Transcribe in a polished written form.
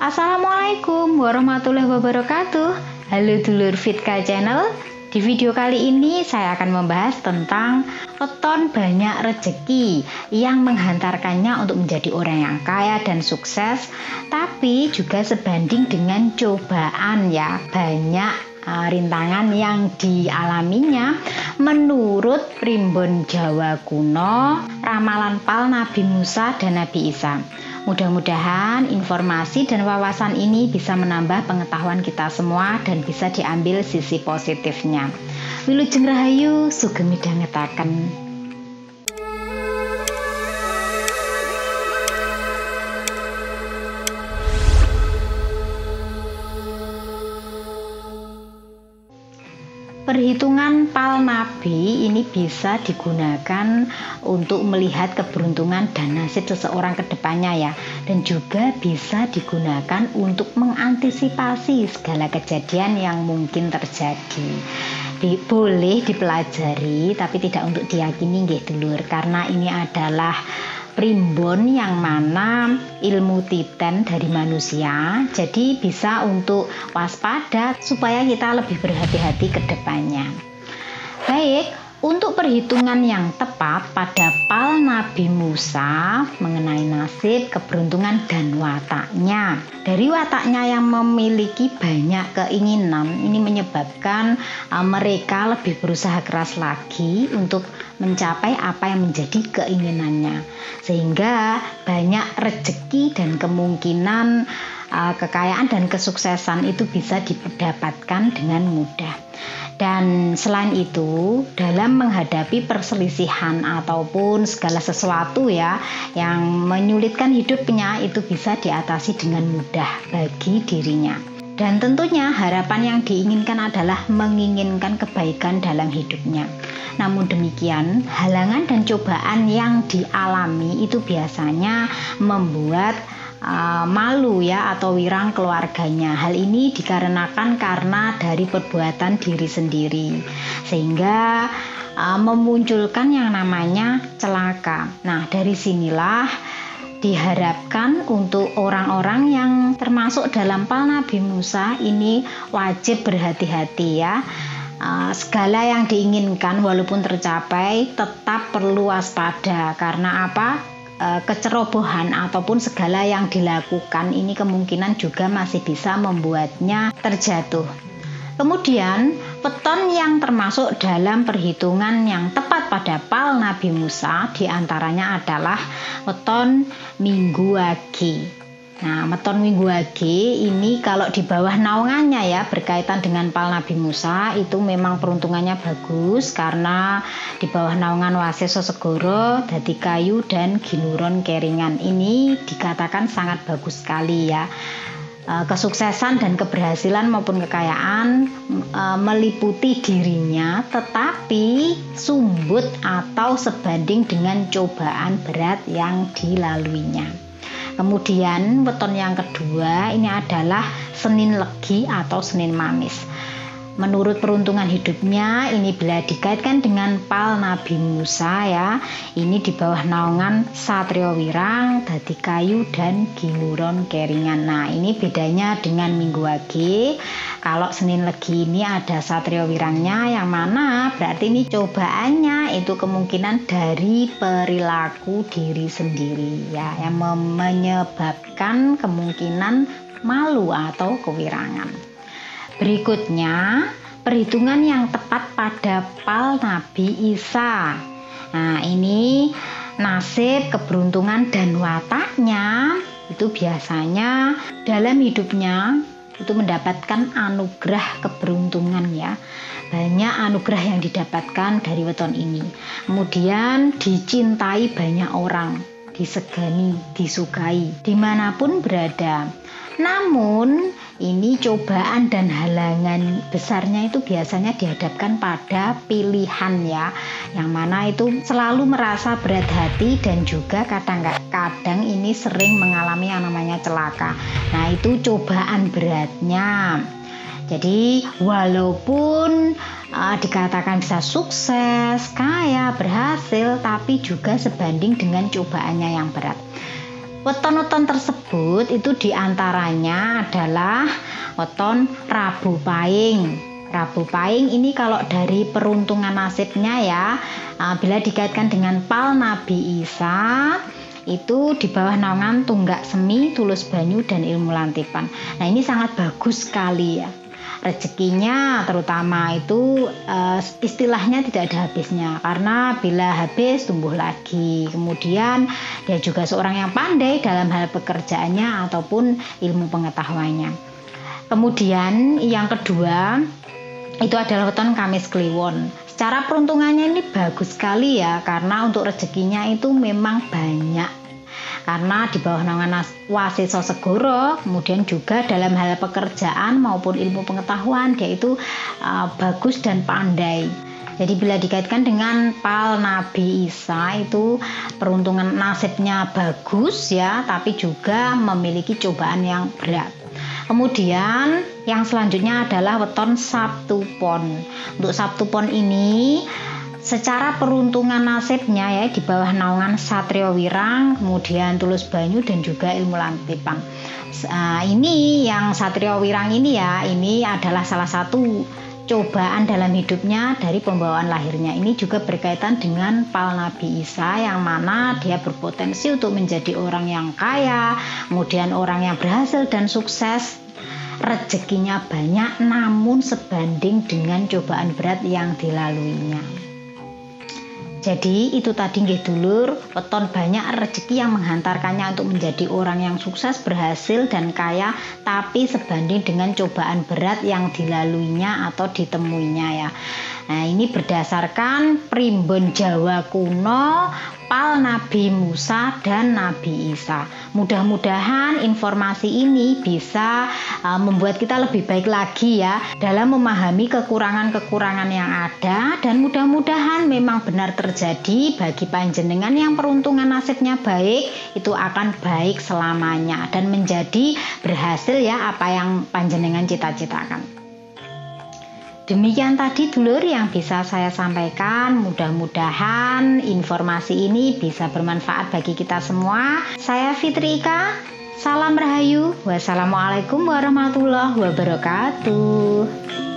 Assalamualaikum warahmatullahi wabarakatuh. Halo dulur Fitka Channel. Di video kali ini saya akan membahas tentang weton banyak rezeki yang menghantarkannya untuk menjadi orang yang kaya dan sukses, tapi juga sebanding dengan cobaan ya, banyak rintangan yang dialaminya menurut primbon Jawa kuno, ramalan pal Nabi Musa dan Nabi Isa. Mudah-mudahan informasi dan wawasan ini bisa menambah pengetahuan kita semua dan bisa diambil sisi positifnya. Wilujeng Rahayu, sugeng midhangetaken. Perhitungan pal nabi ini bisa digunakan untuk melihat keberuntungan dan nasib seseorang ke depannya ya, dan juga bisa digunakan untuk mengantisipasi segala kejadian yang mungkin terjadi. Boleh dipelajari tapi tidak untuk diyakini nggih dulur, karena ini adalah primbon yang mana ilmu titen dari manusia, jadi bisa untuk waspada supaya kita lebih berhati-hati ke depannya. Baik, untuk perhitungan yang tepat pada pal Nabi Musa mengenai nasib, keberuntungan dan wataknya. Dari wataknya yang memiliki banyak keinginan, ini menyebabkan mereka lebih berusaha keras lagi untuk mencapai apa yang menjadi keinginannya, sehingga banyak rezeki dan kemungkinan kekayaan dan kesuksesan itu bisa didapatkan dengan mudah. Dan selain itu, dalam menghadapi perselisihan ataupun segala sesuatu ya yang menyulitkan hidupnya, itu bisa diatasi dengan mudah bagi dirinya. Dan tentunya harapan yang diinginkan adalah menginginkan kebaikan dalam hidupnya. Namun demikian, halangan dan cobaan yang dialami itu biasanya membuat malu ya atau wirang keluarganya. Hal ini dikarenakan karena dari perbuatan diri sendiri, sehingga memunculkan yang namanya celaka. Nah, dari sinilah diharapkan untuk orang-orang yang termasuk dalam pal Nabi Musa ini wajib berhati-hati ya. Segala yang diinginkan walaupun tercapai tetap perlu waspada. Karena apa? Kecerobohan ataupun segala yang dilakukan ini kemungkinan juga masih bisa membuatnya terjatuh. Kemudian weton yang termasuk dalam perhitungan yang tepat pada pal Nabi Musa diantaranya adalah weton Minggu Wage. Nah, weton Minggu Wage ini kalau di bawah naungannya ya berkaitan dengan pal Nabi Musa itu memang peruntungannya bagus, karena di bawah naungan Waseso Segoro, Dadi Kayu dan Ginuron Keringan ini dikatakan sangat bagus sekali ya. Kesuksesan dan keberhasilan maupun kekayaan meliputi dirinya, tetapi sumbut atau sebanding dengan cobaan berat yang dilaluinya. Kemudian weton yang kedua ini adalah Senin Legi atau Senin Manis. Menurut peruntungan hidupnya ini bila dikaitkan dengan pal Nabi Musa ya, ini di bawah naungan Satrio Wirang, Dadi Kayu dan Ginuron Keringan. Nah, ini bedanya dengan Minggu Wage. Kalau Senin Legi ini ada Satrio Wirangnya, yang mana berarti ini cobaannya itu kemungkinan dari perilaku diri sendiri ya, yang menyebabkan kemungkinan malu atau kewirangan. Berikutnya, perhitungan yang tepat pada pal Nabi Isa. Nah, ini nasib, keberuntungan dan wataknya itu biasanya dalam hidupnya itu mendapatkan anugerah keberuntungan ya. Banyak anugerah yang didapatkan dari weton ini. Kemudian dicintai banyak orang, disegani, disukai dimanapun berada. Namun ini cobaan dan halangan besarnya itu biasanya dihadapkan pada pilihan ya, yang mana itu selalu merasa berat hati dan juga kadang-kadang ini sering mengalami yang namanya celaka. Nah, itu cobaan beratnya. Jadi walaupun dikatakan bisa sukses, kaya, berhasil, tapi juga sebanding dengan cobaannya yang berat. Weton-weton tersebut itu diantaranya adalah weton Rabu Pahing. Rabu Pahing ini kalau dari peruntungan nasibnya ya, bila dikaitkan dengan Pal Nabi Isa, itu di bawah naungan Tunggak Semi, Tulus Banyu, dan Ilmu Lantipan. Nah ini sangat bagus sekali ya. Rezekinya terutama itu istilahnya tidak ada habisnya, karena bila habis tumbuh lagi. Kemudian dia juga seorang yang pandai dalam hal pekerjaannya ataupun ilmu pengetahuannya. Kemudian yang kedua itu adalah weton Kamis Kliwon. Secara peruntungannya ini bagus sekali ya, karena untuk rezekinya itu memang banyak. Karena di bawah naungan Wasiso Segoro, kemudian juga dalam hal pekerjaan maupun ilmu pengetahuan dia itu bagus dan pandai. Jadi bila dikaitkan dengan Pal Nabi Isa itu peruntungan nasibnya bagus ya, tapi juga memiliki cobaan yang berat. Kemudian yang selanjutnya adalah weton Sabtu Pon. Untuk Sabtu Pon ini secara peruntungan nasibnya ya di bawah naungan Satrio Wirang, kemudian Tulus Banyu, dan juga Ilmu Lantipan. Ini yang Satrio Wirang ini ya, ini adalah salah satu cobaan dalam hidupnya dari pembawaan lahirnya. Ini juga berkaitan dengan Pal Nabi Isa, yang mana dia berpotensi untuk menjadi orang yang kaya, kemudian orang yang berhasil dan sukses. Rezekinya banyak namun sebanding dengan cobaan berat yang dilaluinya. Jadi itu tadi nggih dulur, weton banyak rezeki yang menghantarkannya untuk menjadi orang yang sukses, berhasil dan kaya, tapi sebanding dengan cobaan berat yang dilaluinya atau ditemuinya ya. Nah ini berdasarkan primbon Jawa kuno, Pal Nabi Musa dan Nabi Isa. Mudah-mudahan informasi ini bisa membuat kita lebih baik lagi ya dalam memahami kekurangan-kekurangan yang ada, dan mudah-mudahan memang benar terjadi bagi panjenengan yang peruntungan nasibnya baik, itu akan baik selamanya dan menjadi berhasil ya apa yang panjenengan cita-citakan. Demikian tadi dulur yang bisa saya sampaikan. Mudah-mudahan informasi ini bisa bermanfaat bagi kita semua. Saya Fitri Ika, salam rahayu, wassalamualaikum warahmatullahi wabarakatuh.